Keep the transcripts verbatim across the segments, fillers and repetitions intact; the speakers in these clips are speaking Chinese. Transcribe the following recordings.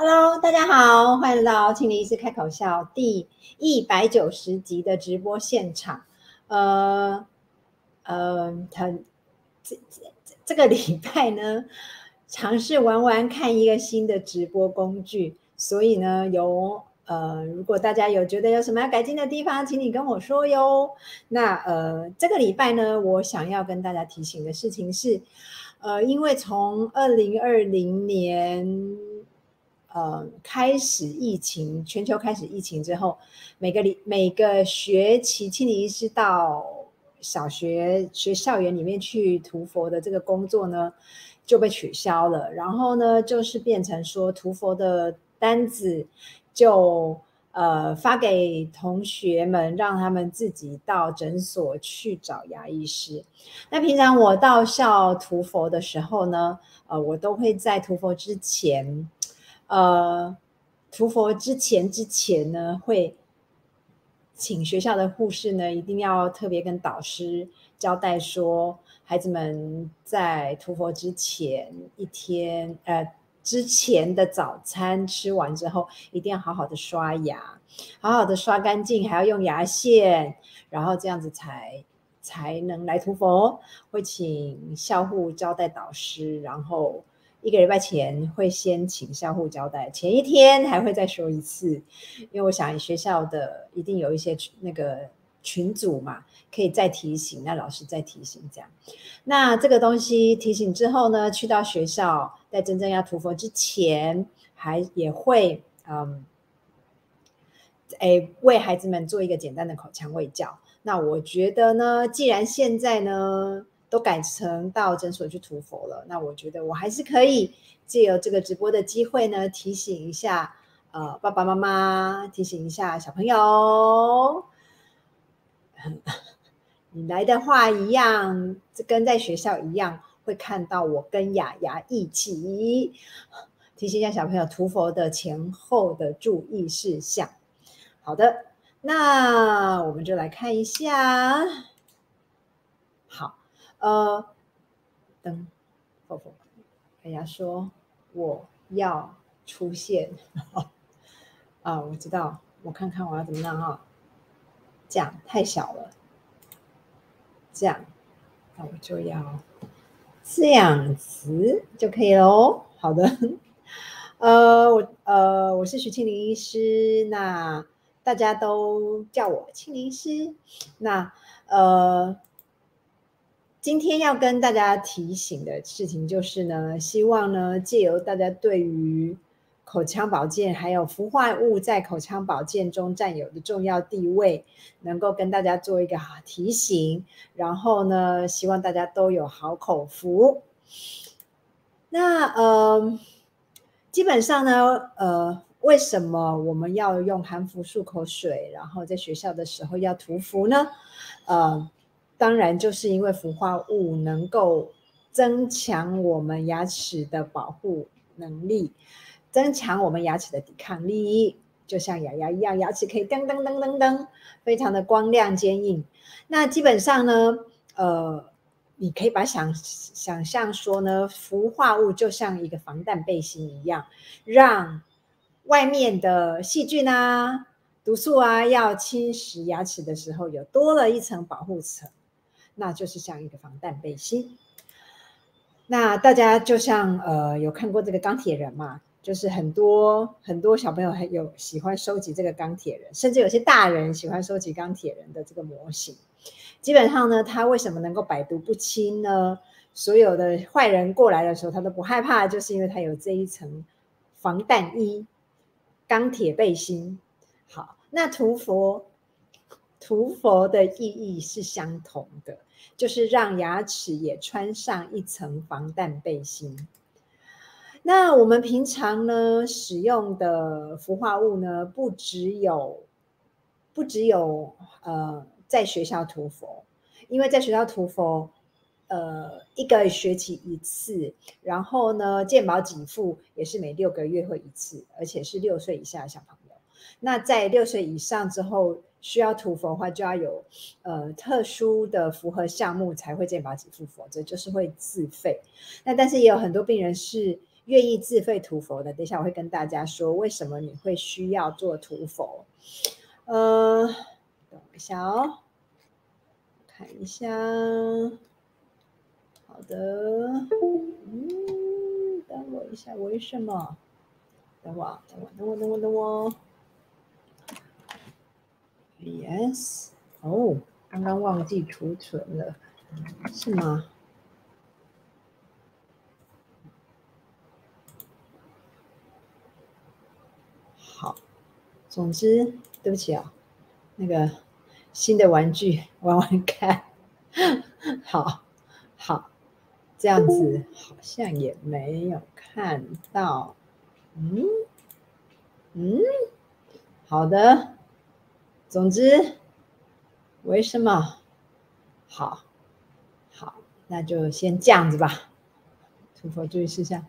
Hello，大家好，欢迎来到庆林医师开口笑第一百九十集的直播现场。呃呃，很这这这个礼拜呢，尝试玩玩看一个新的直播工具，所以呢，有呃，如果大家有觉得有什么要改进的地方，请你跟我说哟。那呃，这个礼拜呢，我想要跟大家提醒的事情是，呃，因为从二零二零年。呃，开始疫情，全球开始疫情之后，每个礼每个学期，心理医师到小学学校园里面去涂佛的这个工作呢，就被取消了。然后呢，就是变成说涂佛的单子就呃发给同学们，让他们自己到诊所去找牙医师。那平常我到校涂佛的时候呢，呃，我都会在涂佛之前。呃，涂佛之前之前呢，会请学校的护士呢，一定要特别跟导师交代说，孩子们在涂佛之前一天，呃，之前的早餐吃完之后，一定要好好的刷牙，好好的刷干净，还要用牙线，然后这样子才才能来涂佛。会请校护交代导师，然后。一个礼拜前会先请校护交代，前一天还会再说一次，因为我想学校的一定有一些那个群组嘛，可以再提醒，那老师再提醒这样。那这个东西提醒之后呢，去到学校，在真正要涂佛之前，还也会嗯，诶为孩子们做一个简单的口腔卫教。那我觉得呢，既然现在呢。都改成到诊所去涂佛了，那我觉得我还是可以借由这个直播的机会呢，提醒一下呃爸爸妈妈，提醒一下小朋友，你来的话一样，跟在学校一样，会看到我跟雅雅一起提醒一下小朋友涂佛的前后的注意事项。好的，那我们就来看一下。好。呃，等，否否，人家说我要出现啊，我知道，我看看我要怎么样哈，这样太小了，这样，那我就要这样子就可以喽。好的，呃，我呃我是徐庆林医师，那大家都叫我庆林医师，那呃。今天要跟大家提醒的事情就是呢，希望呢借由大家对于口腔保健还有氟化物在口腔保健中占有的重要地位，能够跟大家做一个提醒，然后呢，希望大家都有好口福。那呃，基本上呢，呃，为什么我们要用含氟漱口水，然后在学校的时候要涂氟呢？呃。当然，就是因为氟化物能够增强我们牙齿的保护能力，增强我们牙齿的抵抗力，就像牙牙一样，牙齿可以噔噔噔噔噔，非常的光亮坚硬。那基本上呢，呃，你可以把想想象说呢，氟化物就像一个防弹背心一样，让外面的细菌啊、毒素啊要侵蚀牙齿的时候，有多了一层保护层。那就是像一个防弹背心。那大家就像呃有看过这个钢铁人嘛，就是很多很多小朋友还有喜欢收集这个钢铁人，甚至有些大人喜欢收集钢铁人的这个模型。基本上呢，他为什么能够百毒不侵呢？所有的坏人过来的时候，他都不害怕，就是因为他有这一层防弹衣、钢铁背心。好，那涂佛涂佛的意义是相同的。就是让牙齿也穿上一层防弹背心。那我们平常呢使用的氟化物呢，不只有不只有呃在学校涂佛，因为在学校涂佛，呃一个学期一次，然后呢健保给付也是每六个月会一次，而且是六岁以下的小朋友。那在六岁以上之后，需要涂佛的话，就要有呃特殊的符合项目才会健保给付，否则就是会自费。那但是也有很多病人是愿意自费涂氟的，等一下我会跟大家说为什么你会需要做涂氟。呃，等一下哦，看一下。好的，嗯，等我一下，为什么？等我，等我，等我，等我，等我。Yes， 哦，刚刚忘记储存了，是吗？好，总之，对不起啊、哦，那个新的玩具玩玩看。好，好，这样子好像也没有看到。嗯嗯，好的。总之，为什么？好，好，那就先这样子吧。涂氟注意事项。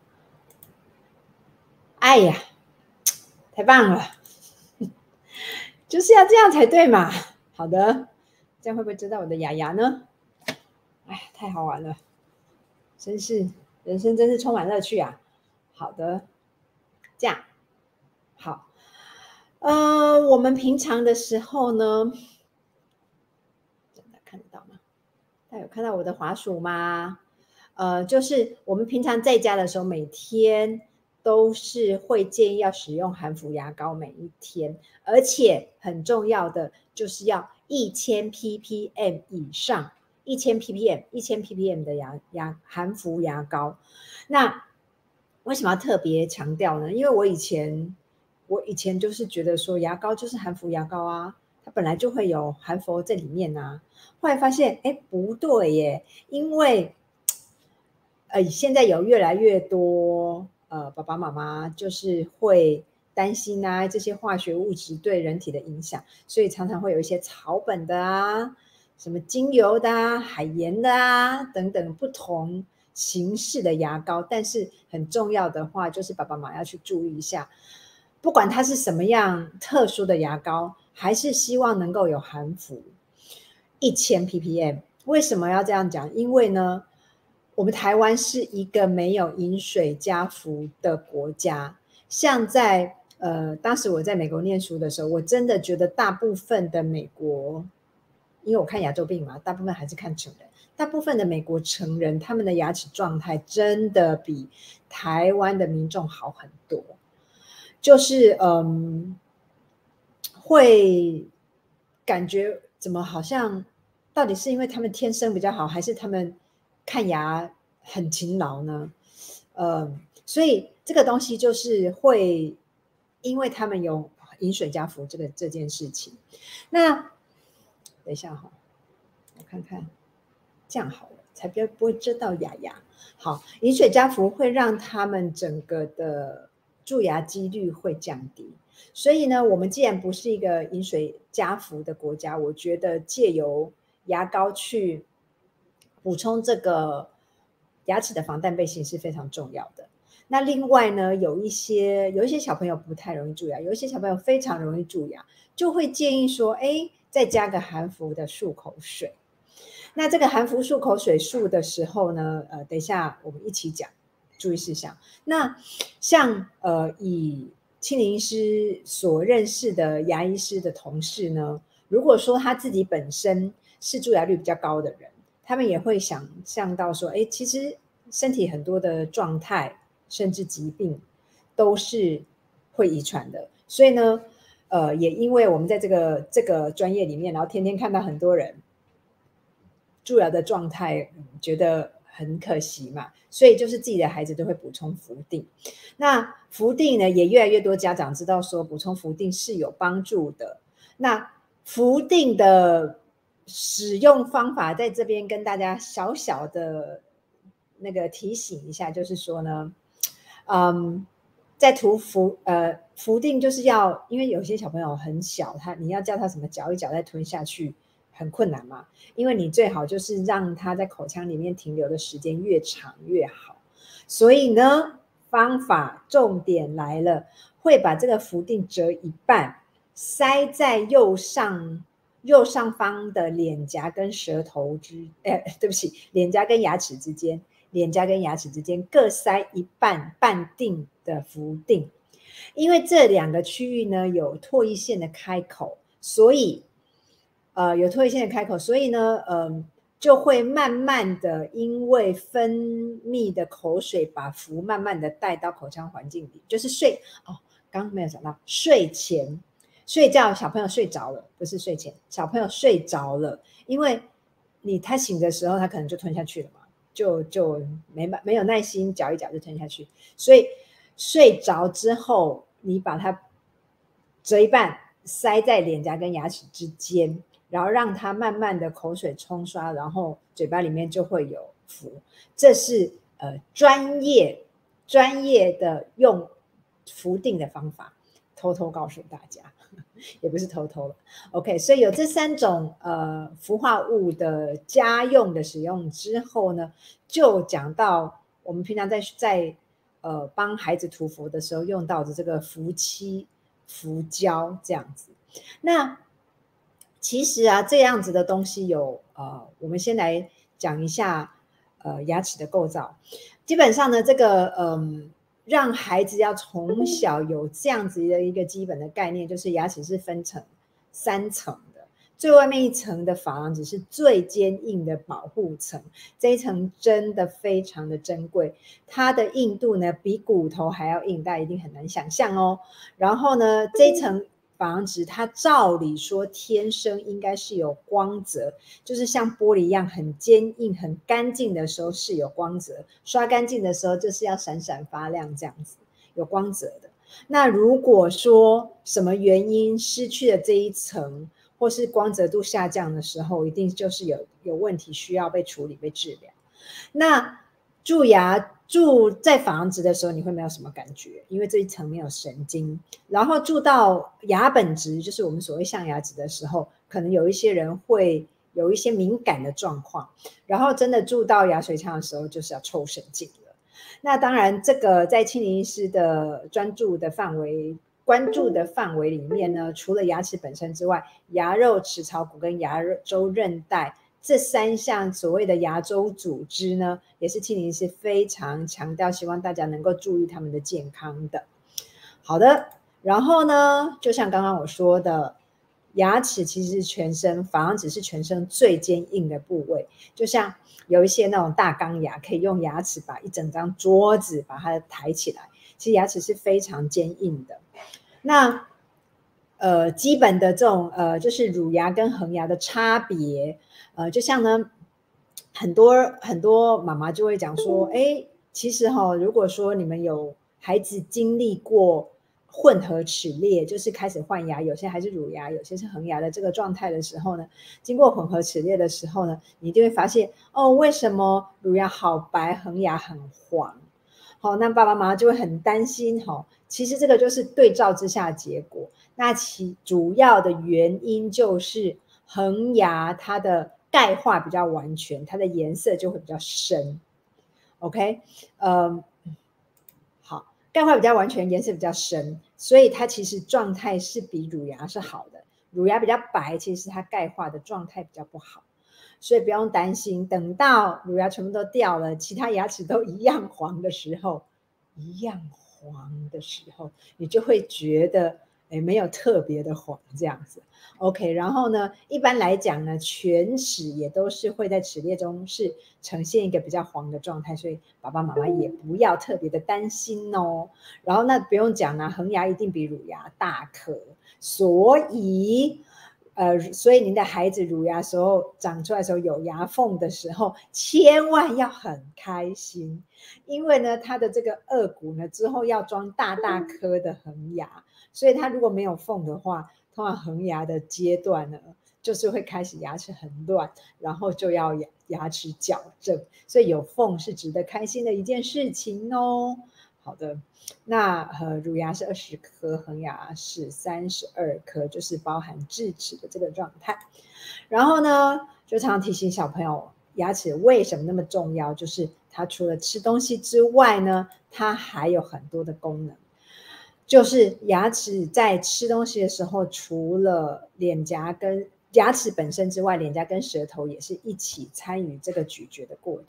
哎呀，太棒了，就是要这样才对嘛。好的，这样会不会知道我的雅雅呢？哎，太好玩了，真是人生真是充满乐趣啊。好的，这样好。呃，我们平常的时候呢，真的看得到吗？大家有看到我的滑鼠吗？呃，就是我们平常在家的时候，每天都是会建议要使用含氟牙膏，每一天，而且很重要的就是要一千 ppm 以上，一千 ppm，一千 ppm 的牙牙含氟牙膏。那为什么要特别强调呢？因为我以前我以前就是觉得说牙膏就是含氟牙膏啊，它本来就会有含氟在里面啊。后来发现，哎，不对耶，因为呃，现在有越来越多呃爸爸妈妈就是会担心啊这些化学物质对人体的影响，所以常常会有一些草本的啊、什么精油的啊、海盐的啊等等不同形式的牙膏。但是很重要的话，就是爸爸妈妈要去注意一下，不管它是什么样特殊的牙膏，还是希望能够有含氟一千 ppm。为什么要这样讲？因为呢，我们台湾是一个没有饮水加氟的国家。像在呃，当时我在美国念书的时候，我真的觉得大部分的美国，因为我看牙周病嘛，大部分还是看成人。大部分的美国成人，他们的牙齿状态真的比台湾的民众好很多。就是嗯，会感觉怎么好像，到底是因为他们天生比较好，还是他们看牙很勤劳呢？呃，所以这个东西就是会，因为他们有饮水加氟这个这件事情。那等一下哈、哦，我看看，这样好了，才不不会遮到牙牙。好，饮水加氟会让他们整个的蛀牙几率会降低。所以呢，我们既然不是一个饮水加氟的国家，我觉得借由牙膏去补充这个牙齿的防弹背心是非常重要的。那另外呢，有一些有一些小朋友不太容易蛀牙，有一些小朋友非常容易蛀牙，就会建议说，哎，再加个含氟的漱口水。那这个含氟漱口水漱的时候呢，呃，等一下我们一起讲注意事项。那像呃以庆龄医师所认识的牙医师的同事呢，如果说他自己本身是蛀牙率比较高的人，他们也会想象到说，哎，其实身体很多的状态甚至疾病都是会遗传的。所以呢，呃，也因为我们在这个这个专业里面，然后天天看到很多人蛀牙的状态，嗯，觉得很可惜嘛，所以就是自己的孩子都会补充氟定。那氟定呢，也越来越多家长知道说补充氟定是有帮助的。那氟定的使用方法在这边跟大家小小的那个提醒一下，就是说呢，嗯，在涂氟呃氟定就是要，因为有些小朋友很小，他你要叫他什么嚼一嚼再吞下去很困难嘛，因为你最好就是让他在口腔里面停留的时间越长越好。所以呢，方法重点来了，会把这个氟定折一半，塞在右上右上方的脸颊跟舌头之，哎，对不起，脸颊跟牙齿之间。 脸颊跟牙齿之间各塞一半半定的氟定。因为这两个区域呢有唾液腺的开口，所以呃有唾液腺的开口，所以呢，呃就会慢慢的因为分泌的口水把氟慢慢的带到口腔环境里，就是睡哦，刚刚没有讲到睡前睡觉，小朋友睡着了，不是睡前，小朋友睡着了，因为你他醒的时候他可能就吞下去了嘛，就就没没有耐心嚼一嚼就吞下去，所以睡着之后你把它折一半塞在脸颊跟牙齿之间，然后让它慢慢的口水冲刷，然后嘴巴里面就会有氟。这是呃专业专业的用氟定的方法，偷偷告诉大家，也不是偷偷了。OK， 所以有这三种呃氟化物的家用的使用之后呢，就讲到我们平常在在呃帮孩子涂氟的时候用到的这个氟漆、氟胶这样子。那其实啊，这样子的东西有呃，我们先来讲一下呃牙齿的构造。基本上呢，这个嗯、呃，让孩子要从小有这样子的一个基本的概念，就是牙齿是分成三层的，最外面一层的珐琅质是最坚硬的保护层，这一层真的非常的珍贵，它的硬度呢比骨头还要硬，大家一定很难想象哦。然后呢，这一层珐琅质它照理说天生应该是有光泽，就是像玻璃一样很坚硬很干净的时候是有光泽，刷干净的时候就是要闪闪发亮这样子，有光泽的。那如果说什么原因失去了这一层，或是光泽度下降的时候，一定就是有有问题需要被处理被治疗。那蛀牙蛀在珐琅质的时候你会没有什么感觉，因为这一层没有神经。然后蛀到牙本质，就是我们所谓象牙质的时候，可能有一些人会有一些敏感的状况，然后真的蛀到牙髓腔的时候就是要抽神经了。那当然这个在庆龄医师的专注的范围关注的范围里面呢，除了牙齿本身之外，牙肉、齿槽骨跟牙周韧带这三项所谓的牙周组织呢，也是庆龄医师非常强调希望大家能够注意他们的健康的。好的，然后呢，就像刚刚我说的，牙齿其实是全身，珐琅质是全身最坚硬的部位，就像有一些那种大钢牙可以用牙齿把一整张桌子把它抬起来，其实牙齿是非常坚硬的。那呃，基本的这种呃，就是乳牙跟恒牙的差别，呃，就像呢，很多很多妈妈就会讲说，哎，其实哈、哦，如果说你们有孩子经历过混合齿列，就是开始换牙，有些还是乳牙，有些是恒牙的这个状态的时候呢，经过混合齿列的时候呢，你就会发现，哦，为什么乳牙好白，恒牙很黄？好，那爸爸妈妈就会很担心哈。其实这个就是对照之下的结果。那其主要的原因就是恒牙它的钙化比较完全，它的颜色就会比较深。OK， 呃，好，钙化比较完全，颜色比较深，所以它其实状态是比乳牙是好的。乳牙比较白，其实它钙化的状态比较不好。所以不用担心，等到乳牙全部都掉了，其他牙齿都一样黄的时候，一样黄的时候，你就会觉得诶没有特别的黄这样子。OK， 然后呢，一般来讲呢，全齿也都是会在齿列中是呈现一个比较黄的状态，所以爸爸妈妈也不要特别的担心哦。然后那不用讲啦，恒牙一定比乳牙大颗，所以。呃，所以您的孩子乳牙时候长出来的时候有牙缝的时候，千万要很开心，因为呢，他的这个颚骨呢之后要装大大颗的恒牙，所以他如果没有缝的话，通常恒牙的阶段呢，就是会开始牙齿很乱，然后就要牙牙齿矫正，所以有缝是值得开心的一件事情哦。好的。那呃，乳牙是二十颗，恒牙是三十二颗，就是包含智齿的这个状态。然后呢，就常常提醒小朋友，牙齿为什么那么重要？就是它除了吃东西之外呢，它还有很多的功能。就是牙齿在吃东西的时候，除了脸颊跟牙齿本身之外，脸颊跟舌头也是一起参与这个咀嚼的过程。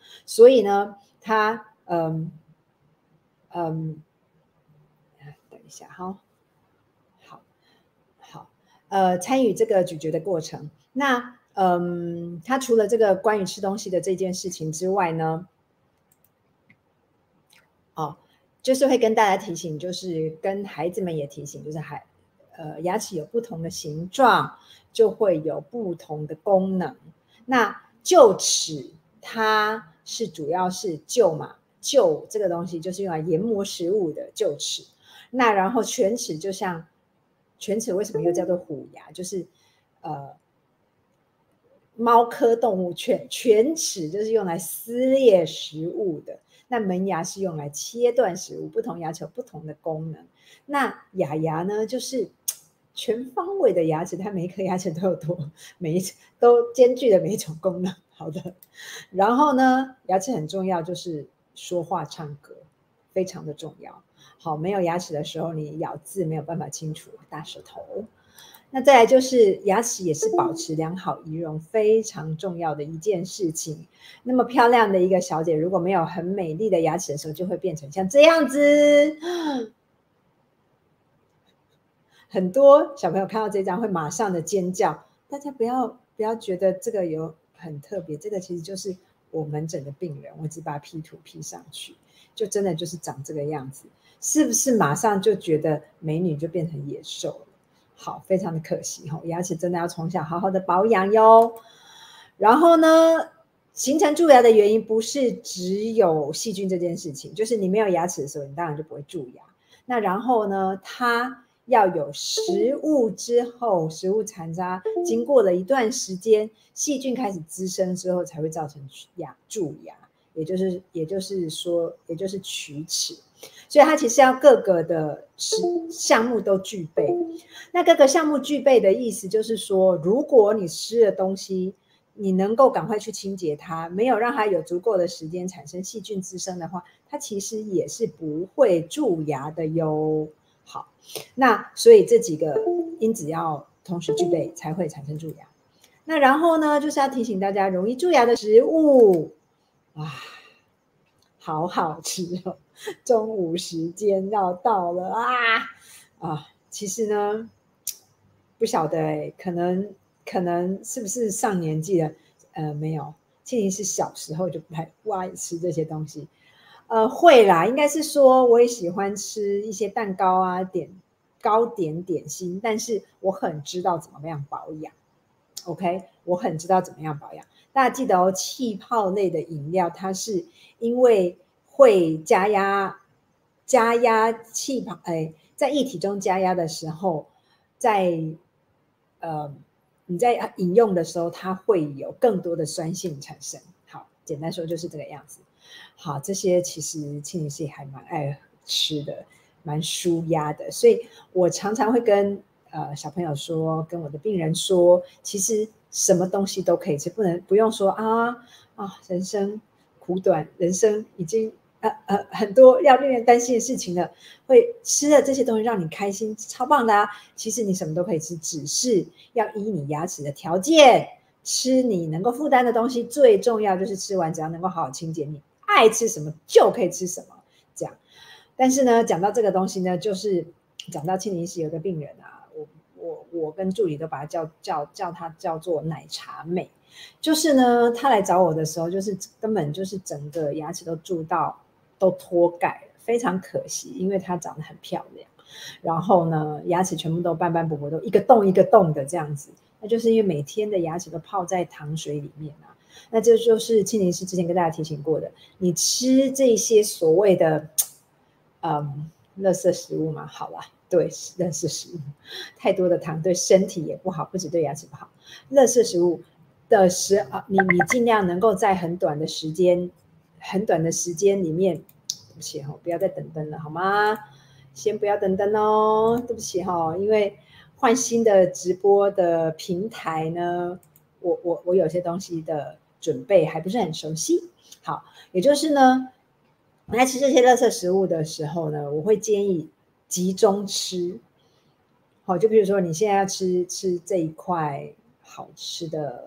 所以呢，他嗯嗯，等一下哈，好，好，呃，参与这个咀嚼的过程。那嗯，他除了这个关于吃东西的这件事情之外呢，哦，就是会跟大家提醒，就是跟孩子们也提醒，就是孩呃牙齿有不同的形状，就会有不同的功能。那臼齿它是主要是臼嘛，臼这个东西就是用来研磨食物的臼齿。那然后犬齿就像犬齿为什么又叫做虎牙，就是呃猫科动物犬犬齿就是用来撕裂食物的。那门牙是用来切断食物，不同牙齿有不同的功能。那牙牙呢，就是全方位的牙齿，它每一颗牙齿都有多，每一都兼具了每一种功能。好的，然后呢，牙齿很重要，就是说话唱歌，非常的重要。好，没有牙齿的时候，你咬字没有办法清楚，大舌头。那再来就是牙齿也是保持良好仪容非常重要的一件事情。那么漂亮的一个小姐，如果没有很美丽的牙齿的时候，就会变成像这样子。很多小朋友看到这张会马上的尖叫，大家不要不要觉得这个有很特别，这个其实就是我门诊的病人，我只把 P 图 P 上去，就真的就是长这个样子，是不是马上就觉得美女就变成野兽了？好，非常的可惜哈，牙齿真的要从小好好的保养哟。然后呢，形成蛀牙的原因不是只有细菌这件事情，就是你没有牙齿的时候，你当然就不会蛀牙。那然后呢，它要有食物之后，食物残渣经过了一段时间，细菌开始滋生之后，才会造成牙蛀牙，也就是也就是说，也就是龋齿。所以它其实要各个的项目都具备。那各个项目具备的意思就是说，如果你吃的东西，你能够赶快去清洁它，没有让它有足够的时间产生细菌滋生的话，它其实也是不会蛀牙的哟。好，那所以这几个因子要同时具备才会产生蛀牙。那然后呢，就是要提醒大家，容易蛀牙的食物，哇，好好吃哦！中午时间要到了啊啊！其实呢，不晓得哎，可能可能是不是上年纪了？呃，没有，庆玲是小时候就不太不爱吃这些东西。呃，会啦，应该是说我也喜欢吃一些蛋糕啊、点糕点点心，但是我很知道怎么样保养。OK，我很知道怎么样保养。大家记得哦，气泡类的饮料，它是因为会加压加压气泡，哎，在液体中加压的时候，在呃你在饮用的时候，它会有更多的酸性产生。好，简单说就是这个样子。好，这些其实庆玲是还蛮爱吃的，蛮舒压的，所以我常常会跟呃小朋友说，跟我的病人说，其实什么东西都可以吃，不能不用说啊啊，人生苦短，人生已经呃呃很多要令人担心的事情了，会吃的这些东西让你开心，超棒的啊！其实你什么都可以吃，只是要依你牙齿的条件。吃你能够负担的东西，最重要就是吃完只要能够好好清洁，你爱吃什么就可以吃什么，这样。但是呢，讲到这个东西呢，就是讲到庆龄时有个病人啊，我我我跟助理都把他叫叫叫他叫做奶茶妹，就是呢，他来找我的时候，就是根本就是整个牙齿都蛀到都脱钙了，非常可惜，因为她长得很漂亮，然后呢，牙齿全部都斑斑驳驳，都一个洞一个洞的这样子。那就是因为每天的牙齿都泡在糖水里面啊，那这就是庆龄师之前跟大家提醒过的，你吃这些所谓的嗯垃圾食物嘛，好啦，对，垃圾食物太多的糖对身体也不好，不止对牙齿不好。垃圾食物的时啊，你你尽量能够在很短的时间、很短的时间里面，对不起哈、哦，不要再等灯了好吗？先不要等灯哦，对不起哈、哦，因为换新的直播的平台呢，我我我有些东西的准备还不是很熟悉。好，也就是呢，在吃这些垃圾食物的时候呢，我会建议集中吃。好，就比如说你现在要吃吃这一块好吃的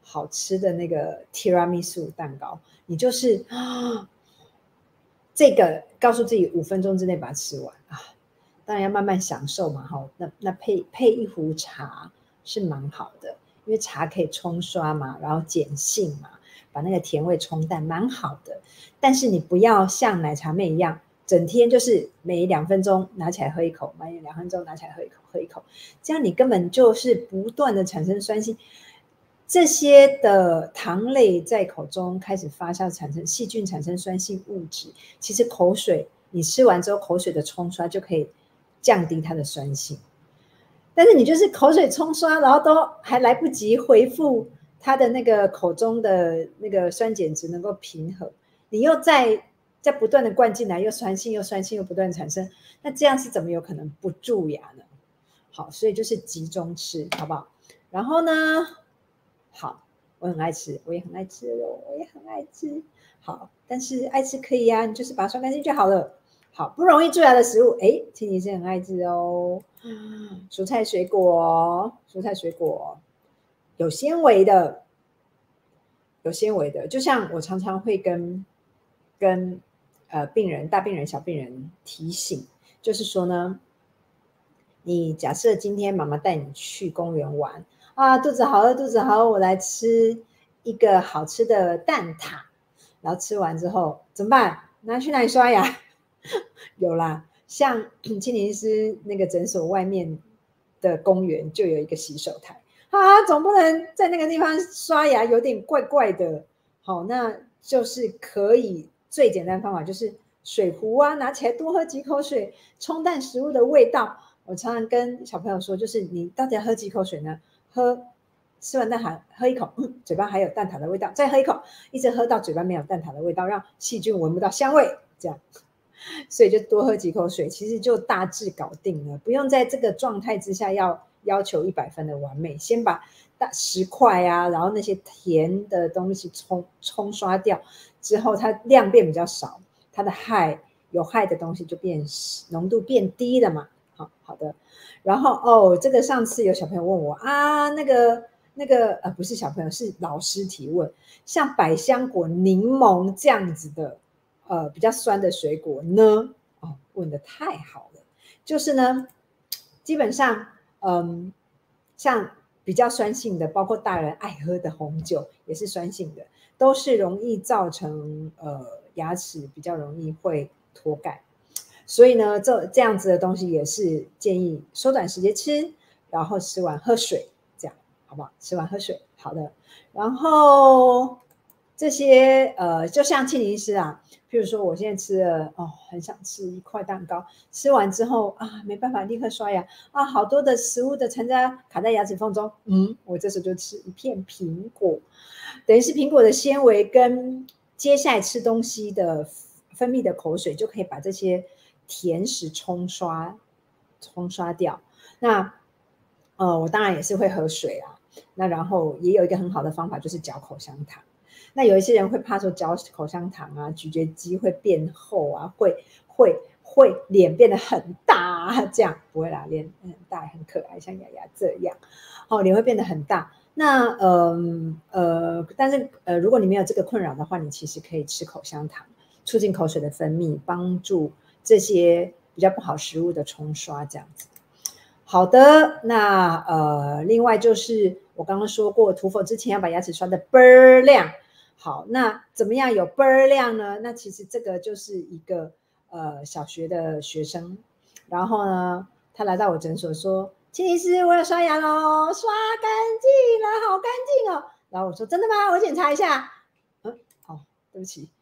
好吃的那个提拉米苏蛋糕，你就是啊，这个告诉自己五分钟之内把它吃完啊，当然要慢慢享受嘛，哈，那那配配一壶茶是蛮好的，因为茶可以冲刷嘛，然后碱性嘛，把那个甜味冲淡，蛮好的。但是你不要像奶茶妹一样，整天就是每两分钟拿起来喝一口，每两分钟拿起来喝一口，喝一口，这样你根本就是不断的产生酸性。这些的糖类在口中开始发酵，产生细菌，产生酸性物质。其实口水，你吃完之后，口水的冲刷就可以降低它的酸性。但是你就是口水冲刷，然后都还来不及回复它的那个口中的那个酸碱值能够平衡，你又再再不断的灌进来，又酸性又酸性又不断产生，那这样是怎么有可能不蛀牙呢？好，所以就是集中吃，好不好？然后呢？好，我很爱吃，我也很爱吃肉，我也很爱吃。好，但是爱吃可以啊，你就是把它刷干净就好了。好，不容易蛀牙的食物，哎，青妮是很爱吃哦。蔬菜水果，蔬菜水果有纤维的，有纤维的，就像我常常会跟跟呃病人、大病人、小病人提醒，就是说呢，你假设今天妈妈带你去公园玩。啊，肚子好饿，肚子好饿，我来吃一个好吃的蛋挞，然后吃完之后怎么办？拿去哪里刷牙？有啦，像青年医师那个诊所外面的公园就有一个洗手台啊，总不能在那个地方刷牙，有点怪怪的。好，那就是可以最简单的方法就是水壶啊，拿起来多喝几口水，冲淡食物的味道。我常常跟小朋友说，就是你到底要喝几口水呢？喝吃完蛋挞，喝一口，嗯，嘴巴还有蛋挞的味道，再喝一口，一直喝到嘴巴没有蛋挞的味道，让细菌闻不到香味，这样，所以就多喝几口水，其实就大致搞定了，不用在这个状态之下要要求一百分的完美，先把大石块啊，然后那些甜的东西冲冲刷掉之后，它量变比较少，它的害有害的东西就变浓度变低了嘛。好好的，然后哦，这个上次有小朋友问我啊，那个那个呃，不是小朋友，是老师提问，像百香果、柠檬这样子的呃比较酸的水果呢？哦，问得太好了，就是呢，基本上嗯，像比较酸性的，包括大人爱喝的红酒也是酸性的，都是容易造成呃牙齿比较容易会脱钙。所以呢，这这样子的东西也是建议缩短时间吃，然后吃完喝水，这样好不好？吃完喝水，好的。然后这些呃，就像庆林师啊，譬如说我现在吃了哦，很想吃一块蛋糕，吃完之后啊，没办法立刻刷牙啊，好多的食物的残渣卡在牙齿缝中，嗯，我这时候就吃一片苹果，等于是苹果的纤维跟接下来吃东西的分泌的口水就可以把这些甜食冲刷冲刷掉。那呃，我当然也是会喝水啊。那然后也有一个很好的方法，就是嚼口香糖。那有一些人会怕说嚼口香糖啊，咀嚼肌会变厚啊，会会会脸变得很大啊，这样不会啦，脸很大很可爱，像雅雅这样，哦，脸会变得很大。那呃呃，但是呃，如果你没有这个困扰的话，你其实可以吃口香糖，促进口水的分泌，帮助这些比较不好食物的冲刷，这样子。好的，那呃，另外就是我刚刚说过，涂氟之前要把牙齿刷得倍儿亮。好，那怎么样有倍儿亮呢？那其实这个就是一个呃小学的学生，然后呢，他来到我诊所说：“秦医师，我要刷牙喽，刷干净了，好干净哦。”然后我说：“真的吗？我检查一下。”嗯，哦，对不起，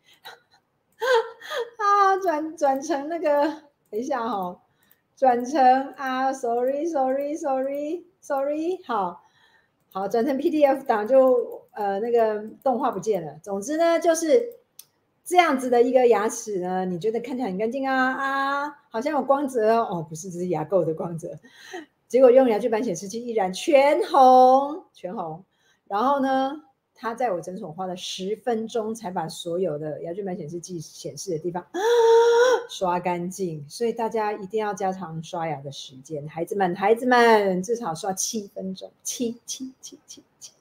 啊，转转成那个，等一下哈、哦。转成啊 ，sorry sorry sorry sorry， 好，好，转成 P D F 档就呃那个动画不见了。总之呢，就是这样子的一个牙齿呢，你觉得看起来很干净啊啊，好像有光泽哦，哦不是，这是牙垢的光泽。结果用牙菌斑显示器依然全红，全红。然后呢？他在我诊所花了十分钟才把所有的牙菌斑显示器显示的地方刷干净，所以大家一定要加长刷牙的时间，孩子们，孩子们至少刷七分钟，七七七七七七。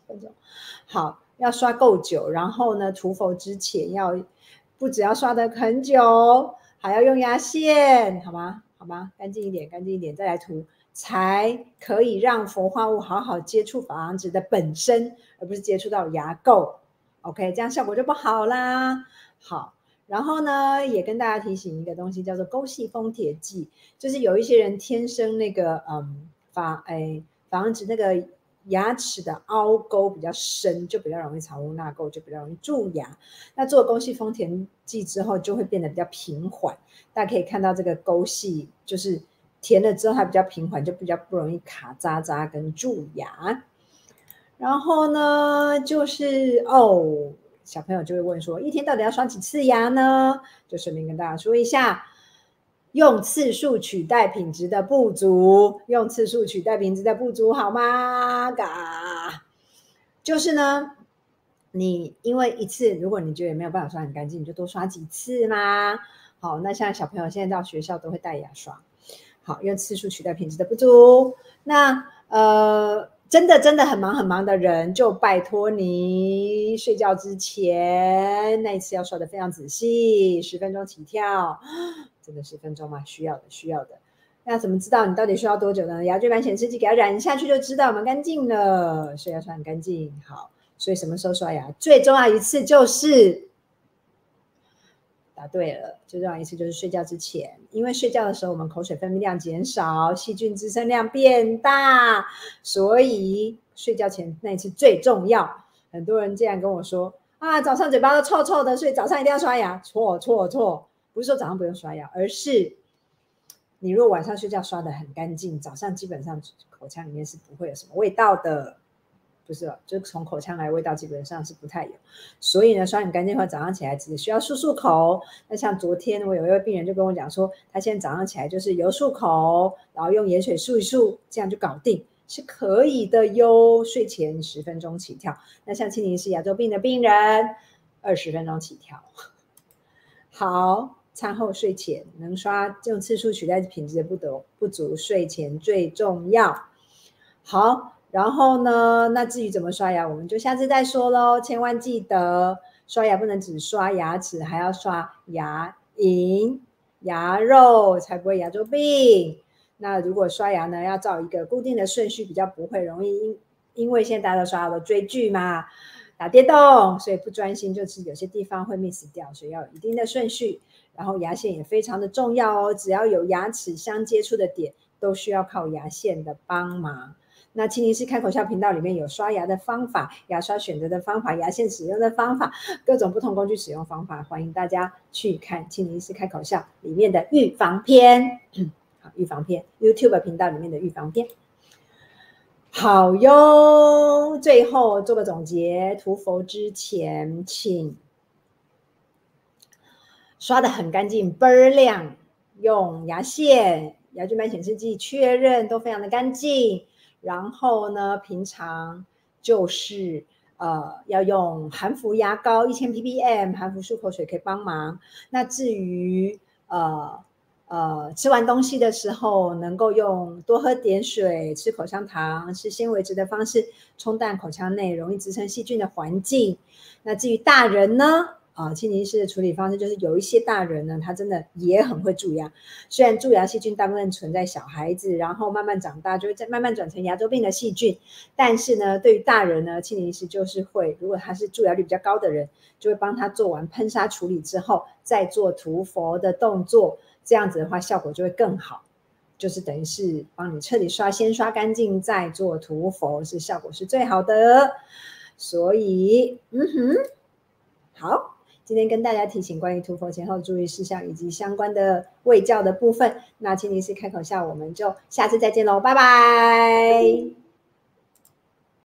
分钟。好，要刷够久，然后呢，涂佛之前要不只要刷得很久，还要用牙线，好吗？好吗？干净一点，干净一点，再来涂，才可以让氟化物好好接触珐琅质的本身，而不是接触到牙垢。OK， 这样效果就不好啦。好，然后呢，也跟大家提醒一个东西，叫做沟系封铁剂，就是有一些人天生那个嗯珐哎珐琅质那个牙齿的凹沟比较深，就比较容易藏污纳垢，就比较容易蛀牙。那做沟系封填剂之后，就会变得比较平缓。大家可以看到这个沟系，就是填了之后它比较平缓，就比较不容易卡渣渣跟蛀牙。然后呢，就是哦，小朋友就会问说，一天到底要刷几次牙呢？就顺便跟大家说一下，用次数取代品质的不足，用次数取代品质的不足，好吗？嘎，就是呢，你因为一次，如果你觉得没有办法刷很干净，你就多刷几次嘛。好，那像小朋友现在到学校都会带牙刷，好，用次数取代品质的不足。那呃。真的真的很忙很忙的人，就拜托你睡觉之前那一次要刷得非常仔细，十分钟起跳。真的十分钟吗？需要的，需要的。那怎么知道你到底需要多久呢？牙菌斑显示器给它染下去就知道蛮干净了，所以要刷很干净。好，所以什么时候刷牙？最重要一次就是答对了，最重要一次就是睡觉之前，因为睡觉的时候我们口水分泌量减少，细菌滋生量变大，所以睡觉前那一次最重要。很多人竟然跟我说啊，早上嘴巴都臭臭的，所以早上一定要刷牙。错错错，不是说早上不用刷牙，而是你如果晚上睡觉刷得很干净，早上基本上口腔里面是不会有什么味道的。不是，就是从口腔来的味道基本上是不太有，所以呢，刷很干净的话，早上起来只需要漱漱口。那像昨天我有一位病人就跟我讲说，他现在早上起来就是油漱口，然后用盐水漱一漱，这样就搞定，是可以的哟。睡前十分钟起跳。那像青宁氏牙周病的病人，二十分钟起跳。好，餐后睡前能刷，用次数取代品质的不足，不足睡前最重要。好。然后呢，那至于怎么刷牙，我们就下次再说咯。千万记得刷牙不能只刷牙齿，还要刷牙龈、牙肉，才不会牙周病。那如果刷牙呢，要照一个固定的顺序，比较不会容易因因为现在大家都刷牙都追剧嘛，打电动，所以不专心，就是有些地方会 miss 掉，所以要有一定的顺序。然后牙线也非常的重要哦，只要有牙齿相接触的点，都需要靠牙线的帮忙。那青宁氏开口笑频道里面有刷牙的方法，牙刷选择的方法，牙线使用的方法，各种不同工具使用方法，欢迎大家去看青宁氏开口笑里面的预防篇。好，预防篇 YouTube 频道里面的预防篇。好哟，最后做个总结，涂佛之前请刷得很干净，倍儿亮，用牙线、牙菌斑显示器确认都非常的干净。然后呢，平常就是呃要用含氟牙膏一千 P P M， 含氟漱口水可以帮忙。那至于呃呃吃完东西的时候，能够用多喝点水、吃口香糖、吃纤维质的方式冲淡口腔内容易滋生细菌的环境。那至于大人呢？啊，青宁氏的处理方式就是有一些大人呢，他真的也很会蛀牙。虽然蛀牙细菌大部分存在小孩子，然后慢慢长大就会再慢慢转成牙周病的细菌，但是呢，对于大人呢，青宁氏就是会，如果他是蛀牙率比较高的人，就会帮他做完喷砂处理之后，再做涂佛的动作，这样子的话效果就会更好。就是等于是帮你彻底刷，先刷干净再做涂佛，是效果是最好的。所以，嗯哼，好。今天跟大家提醒关于涂佛前后注意事项以及相关的卫教的部分，那青宁氏开口笑我们就下次再见喽，拜拜。